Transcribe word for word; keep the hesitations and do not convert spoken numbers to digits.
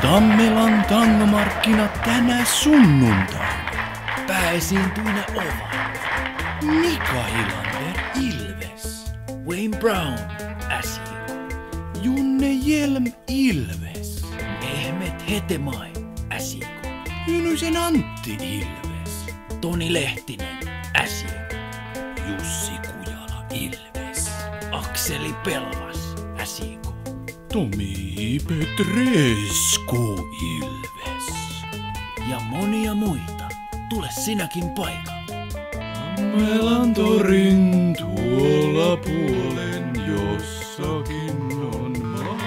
Tammelan tangomarkkinat tänä sunnuntaina. Pääesiintyjinä ovat Mika Hilander Ilves, Wayne Brown Äsio, Junne Jelm Ilves, Mehmet Hetemai Äsiko, Hynysen Antti Ilves, Toni Lehtinen Äsiko, Jussi Kujala Ilves, Akseli Pelvas Äsiko, Tomi Petrescu Ilves ja monia muita. Tule sinäkin paikalle. Tammelan torin tuolla puolen jossakin on maa.